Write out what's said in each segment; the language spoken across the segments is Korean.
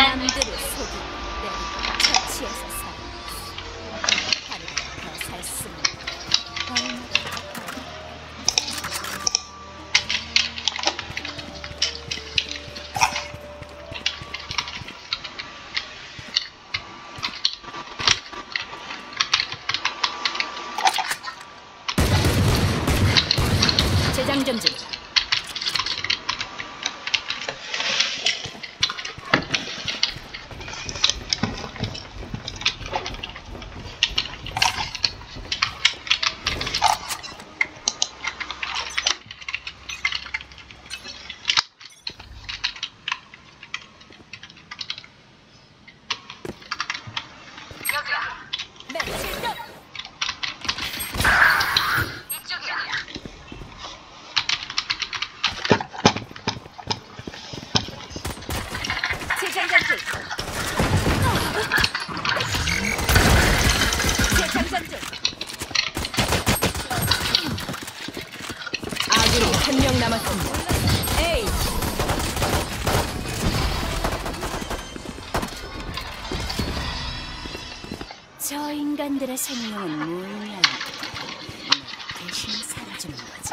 남들을 속이고 내가 처치해서 살아났어. 하루가 더 살수록 얼마나 재장전 중. 아군이 한 명 남았습니다. 에이. 저 인간들의 생명은 무의미하니까 내가 대신 살아주는 거지.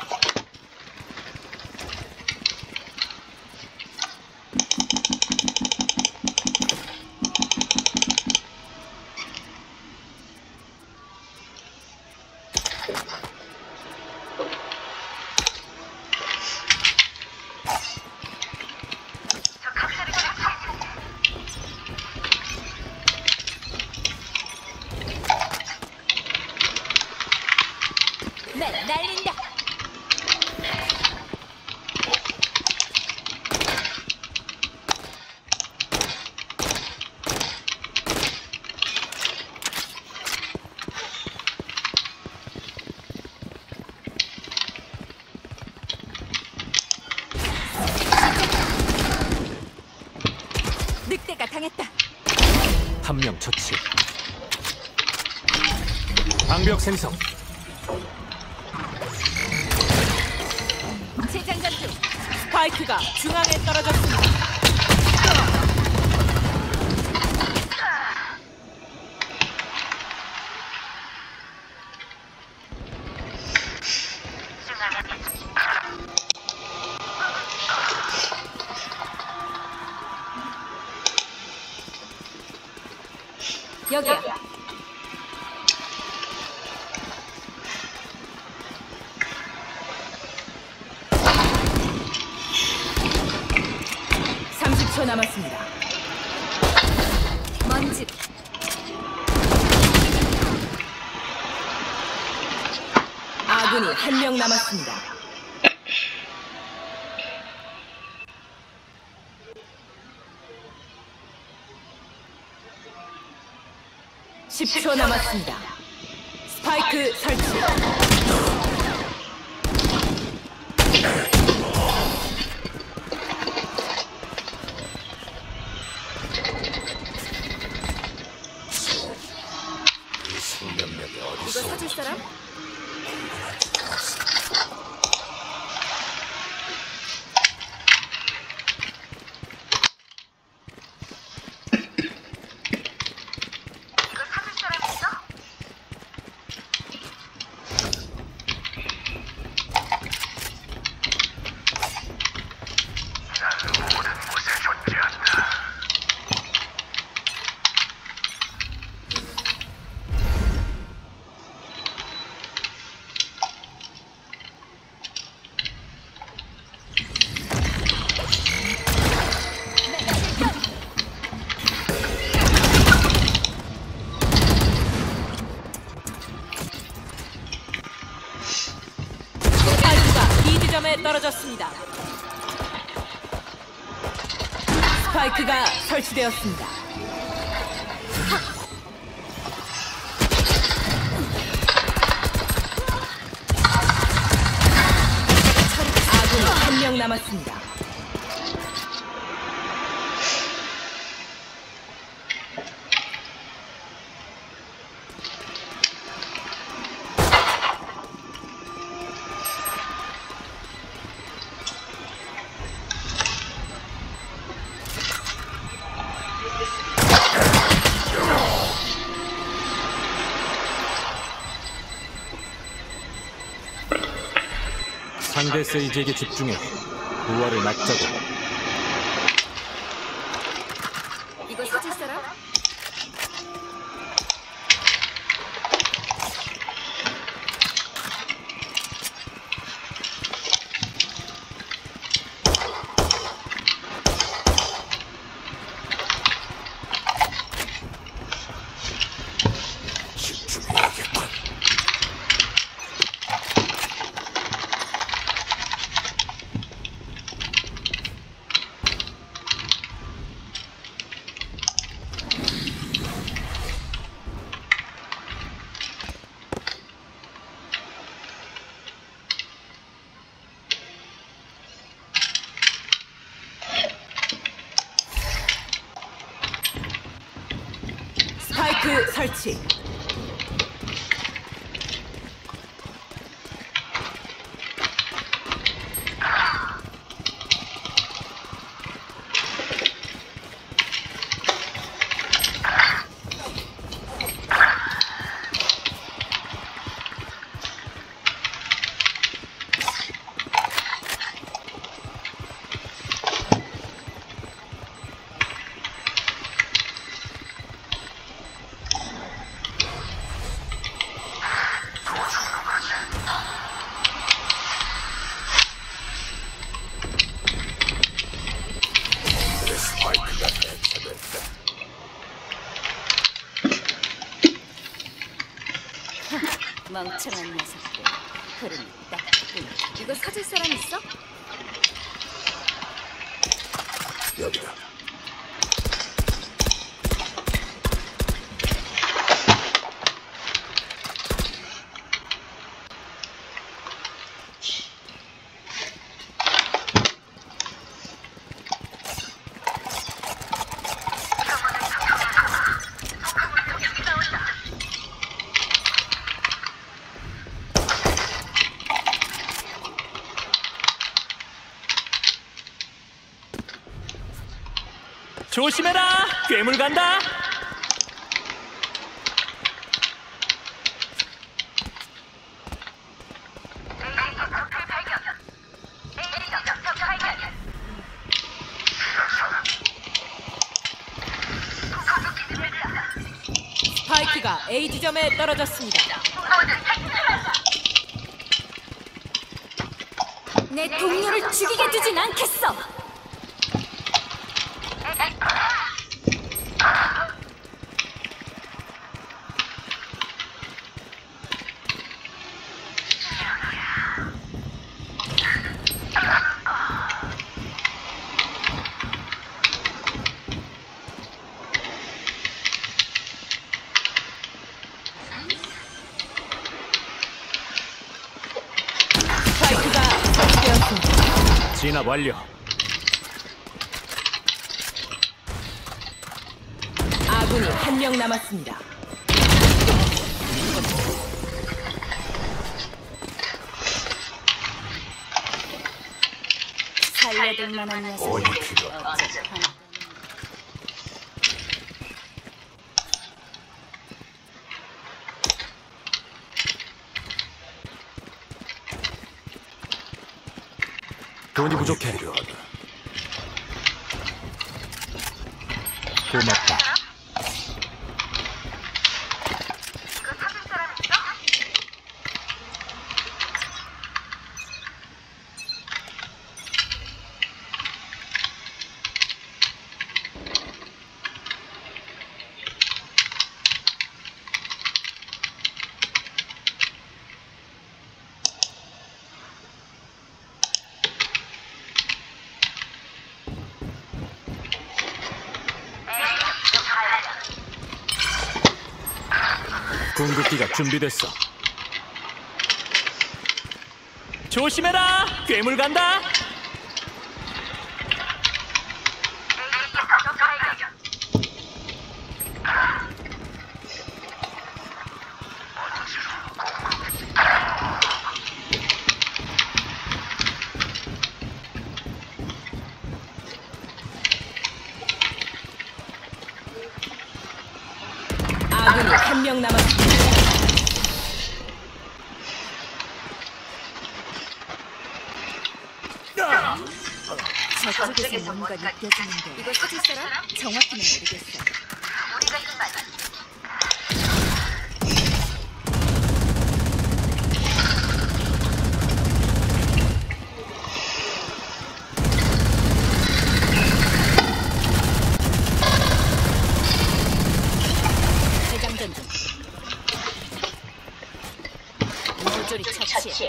날린다. 늑대가 당했다. 한 명 처치. 방벽 생성. 재장전 중. 스파이크가 중앙에 떨어졌습니다. 여기야. 초 남았습니다. 먼지. 아군이 한 명 남았습니다. 10초 남았습니다. 스파이크 설치. 이거 사줄 사람? 점에 떨어졌습니다. 스파이크가 설치되었습니다. 아군이 한 명 남았습니다. 미래 세이지에게 집중해. 부활을 막자고. 이거 사줄 사람? 집중해야겠군. 스파이크 설치. 스파이크가 해체됐다. 멍청한 녀석들. 흐름이 딱 끊어. 이거 사줄 사람 있어? 여기다. 조심해라! 괴물 간다! 스파이크가 A 지점에 떨어졌습니다. 내 동료를 죽이게 두진 않겠어. 스파이크가 설치되었습니다. 진압 완료. 아군이 한 명 남았습니다. 살려둘 만한 녀석. 어이 필요. 돈이 부족해. 고맙다. 공급기가 준비됐어. 조심해라! 괴물 간다! 아군이 한 명 남았습니다. 저쪽에서 뭔가 느껴지는데 이거 찾을 사람? 정확히는 모르겠어. 재장전 중. 모조리 처치해.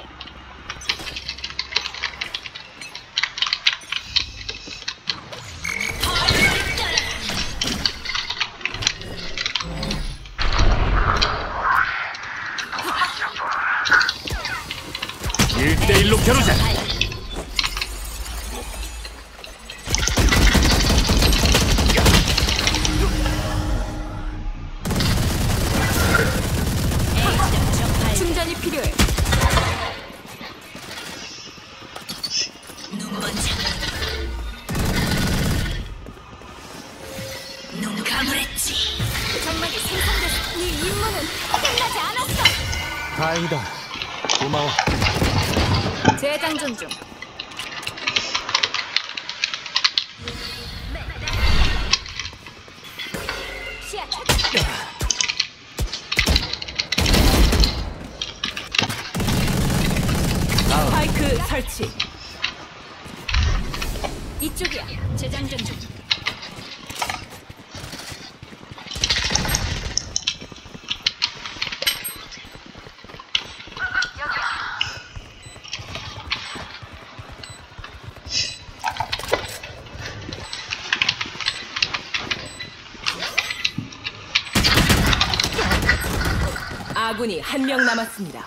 일대일로 겨루자. 충전이 필요해. 눈 감으랬지. 장막이 생성됐어. 네 임무는 끝나지 않았어. 다행이다. 고마워. 재장전 중. 시야 차지. 스파이크 설치. 이쪽이야. 재장전 중. 아군이 한 명 남았습니다.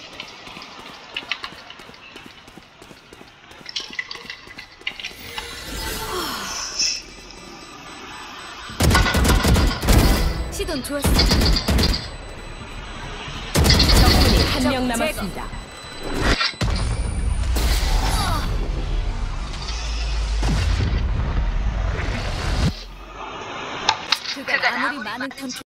시돈 좋았어. 적군이 한 명 남았습니다. 그가 아무리 많은 턴